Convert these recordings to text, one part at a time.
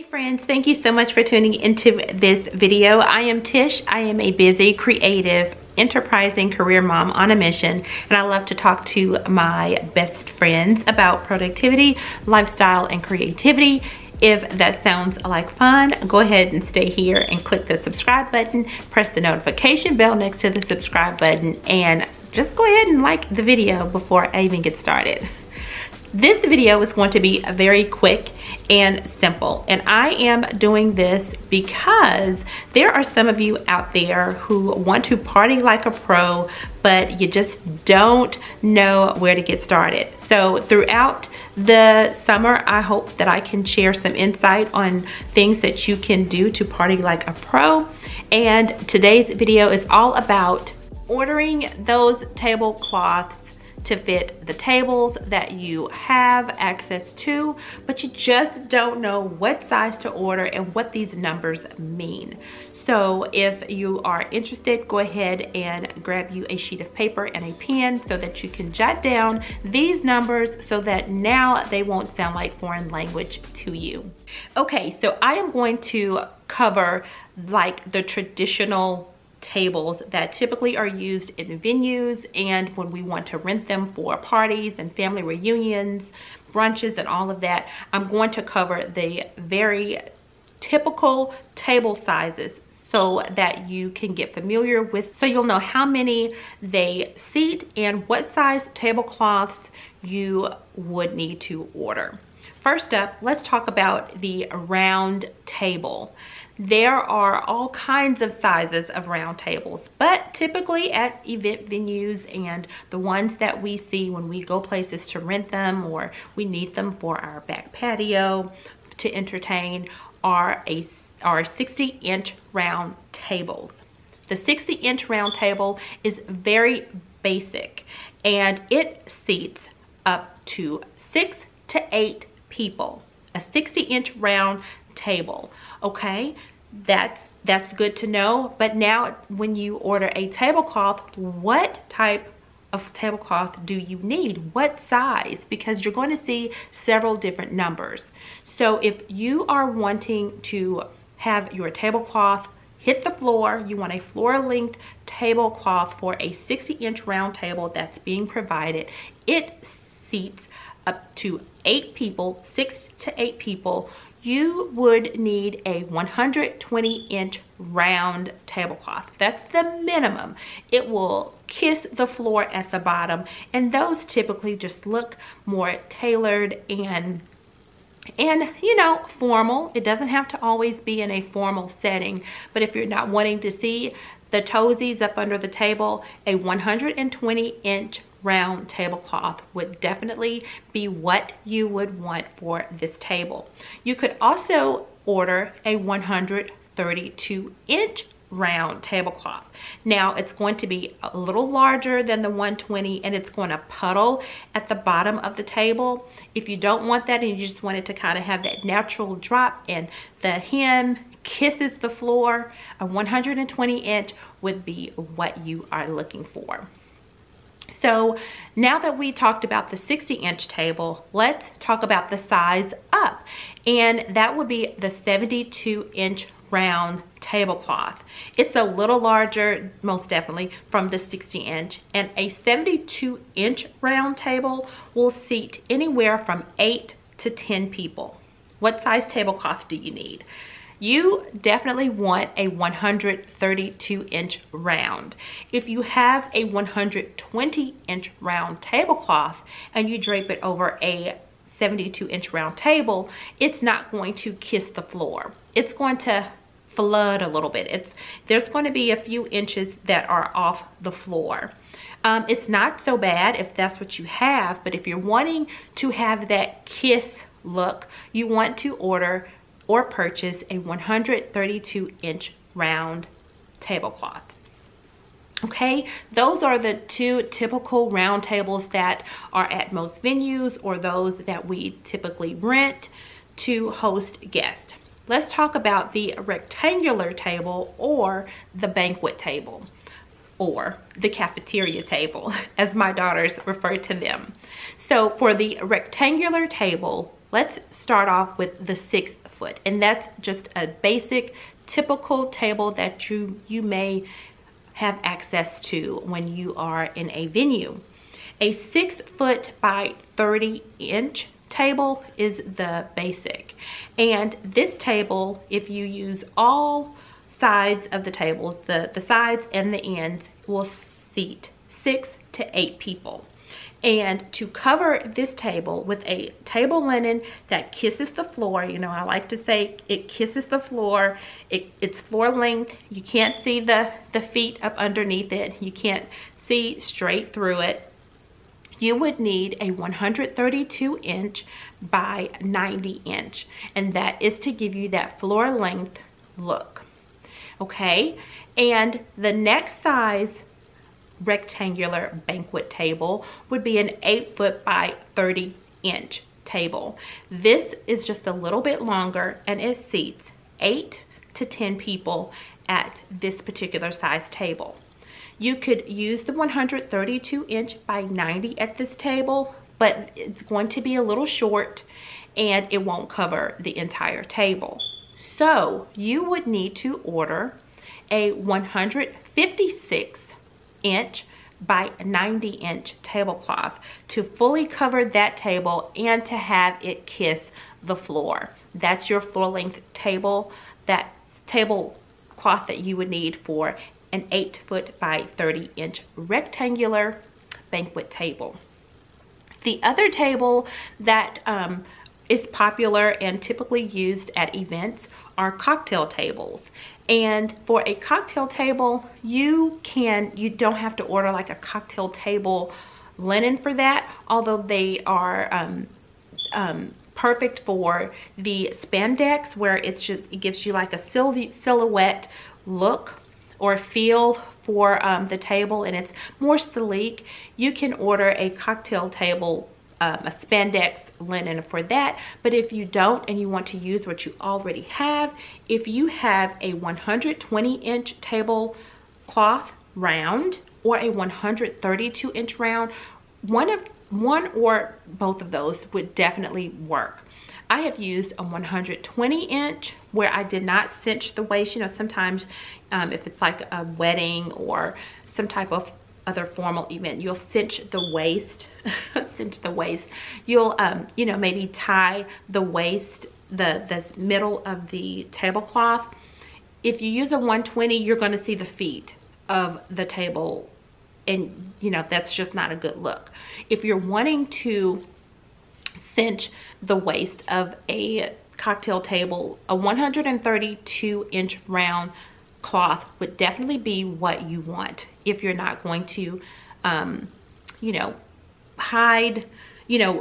Friends, thank you so much for tuning into this video. I am Tish. I am a busy, creative, enterprising career mom on a mission, and I love to talk to my best friends about productivity, lifestyle, and creativity. If that sounds like fun, go ahead and stay here and click the subscribe button, press the notification bell next to the subscribe button, and just go ahead and like the video before I even get started. This video is going to be very quick and simple, and I am doing this because there are some of you out there who want to party like a pro, but you just don't know where to get started. So throughout the summer, I hope that I can share some insight on things that you can do to party like a pro. And today's video is all about ordering those tablecloths to fit the tables that you have access to, but you just don't know what size to order and what these numbers mean. So if you are interested, go ahead and grab you a sheet of paper and a pen so that you can jot down these numbers so that now they won't sound like foreign language to you. Okay, so I am going to cover like the traditional tables that typically are used in venues and when we want to rent them for parties and family reunions, brunches, and all of that. I'm going to cover the very typical table sizes so that you can get familiar with, so you'll know how many they seat and what size tablecloths you would need to order. First up, let's talk about the round table. There are all kinds of sizes of round tables, but typically at event venues and the ones that we see when we go places to rent them or we need them for our back patio to entertain are 60-inch round tables. The 60-inch round table is very basic and it seats up to 6 to 8 people. A 60-inch round table. Okay, that's good to know. But now when you order a tablecloth, what type of tablecloth do you need? What size? Because you're going to see several different numbers. So if you are wanting to have your tablecloth hit the floor, you want a floor-length tablecloth for a 60-inch round table that's being provided. It seats up to 8 people, 6 to 8 people. You would need a 120-inch round tablecloth. That's the minimum. It will kiss the floor at the bottom, and those typically just look more tailored and you know, formal. It doesn't have to always be in a formal setting, but if you're not wanting to see the toesies up under the table, a 120-inch round tablecloth would definitely be what you would want for this table. You could also order a 132-inch round tablecloth. Now it's going to be a little larger than the 120 and it's going to puddle at the bottom of the table. If you don't want that and you just want it to kind of have that natural drop and the hem kisses the floor, a 120-inch would be what you are looking for. So now that we talked about the 60-inch table, let's talk about the size up, and that would be the 72-inch round tablecloth. It's a little larger, most definitely, from the 60-inch, and a 72-inch round table will seat anywhere from 8 to 10 people. What size tablecloth do you need? You definitely want a 132-inch round. If you have a 120-inch round tablecloth and you drape it over a 72-inch round table, it's not going to kiss the floor. It's going to flood a little bit. There's going to be a few inches that are off the floor. It's not so bad if that's what you have, but if you're wanting to have that kiss look, you want to order or purchase a 132-inch round tablecloth. Okay, those are the two typical round tables that are at most venues or those that we typically rent to host guests. Let's talk about the rectangular table or the banquet table, or the cafeteria table, as my daughters refer to them. So for the rectangular table, let's start off with the 6 foot. And that's just a basic, typical table that you may have access to when you are in a venue. A 6 foot by 30 inch table is the basic. And this table, if you use all sides of the tables, the sides and the ends, will seat 6 to 8 people. And to cover this table with a table linen that kisses the floor, you know, I like to say it kisses the floor, it's floor length, you can't see the feet up underneath it, you can't see straight through it, you would need a 132 inch by 90 inch. And that is to give you that floor length look, okay? And the next size rectangular banquet table would be an 8 foot by 30 inch table. This is just a little bit longer and it seats 8 to 10 people at this particular size table. You could use the 132 inch by 90 at this table, but it's going to be a little short and it won't cover the entire table. So you would need to order a 156 inch by 90 inch tablecloth to fully cover that table and to have it kiss the floor. That's your floor length table, that tablecloth that you would need for an 8 foot by 30 inch rectangular banquet table. The other table that is popular and typically used at events are cocktail tables. And for a cocktail table, you don't have to order like a cocktail table linen for that, although they are perfect for the spandex, where it gives you like a silhouette look or feel for the table, and it's more sleek. You can order a cocktail table, a spandex linen for that. But if you don't and you want to use what you already have, if you have a 120 inch tablecloth round or a 132 inch round, one or both of those would definitely work. I have used a 120 inch where I did not cinch the waist. You know, sometimes if it's like a wedding or some type of other formal event, you'll cinch the waist, cinch the waist. You'll, you know, maybe tie the waist, the middle of the tablecloth. If you use a 120, you're going to see the feet of the table, and you know, that's just not a good look. If you're wanting to cinch the waist of a cocktail table, a 132 inch round cloth would definitely be what you want. If you're not going to you know, hide, you know,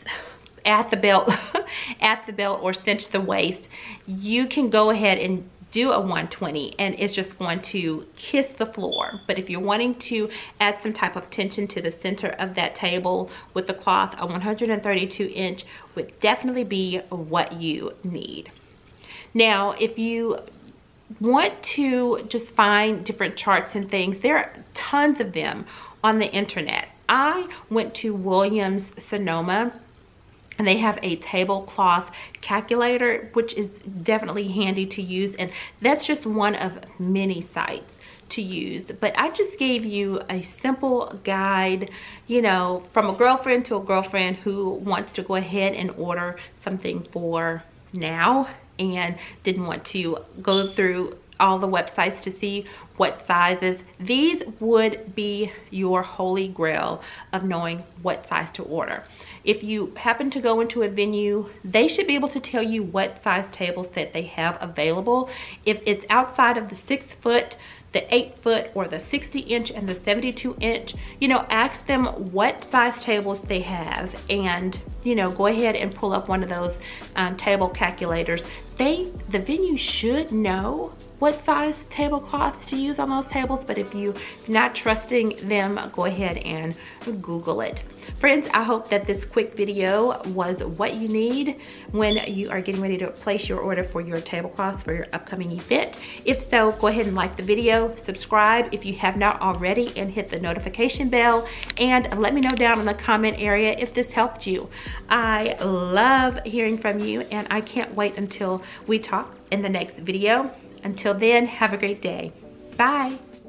at the belt at the belt or cinch the waist, you can go ahead and do a 120 and it's just going to kiss the floor. But if you're wanting to add some type of tension to the center of that table with the cloth, a 132 inch would definitely be what you need. Now, if you want to just find different charts and things, there are tons of them on the internet. I went to Williams Sonoma, and they have a tablecloth calculator, which is definitely handy to use, and that's just one of many sites to use. But I just gave you a simple guide, you know, from a girlfriend to a girlfriend who wants to go ahead and order something for now and didn't want to go through all the websites to see what sizes. These would be your holy grail of knowing what size to order. If you happen to go into a venue, they should be able to tell you what size tables that they have available. If it's outside of the 6 foot, the 8 foot, or the 60 inch and the 72 inch, you know, ask them what size tables they have, and you know, go ahead and pull up one of those table calculators. The venue should know what size tablecloths to use on those tables, but if you're not trusting them, go ahead and Google it. Friends, I hope that this quick video was what you need when you are getting ready to place your order for your tablecloths for your upcoming event. If so, go ahead and like the video, subscribe if you have not already, and hit the notification bell, and let me know down in the comment area if this helped you. I love hearing from you, and I can't wait until we talk in the next video. Until then, have a great day. Bye.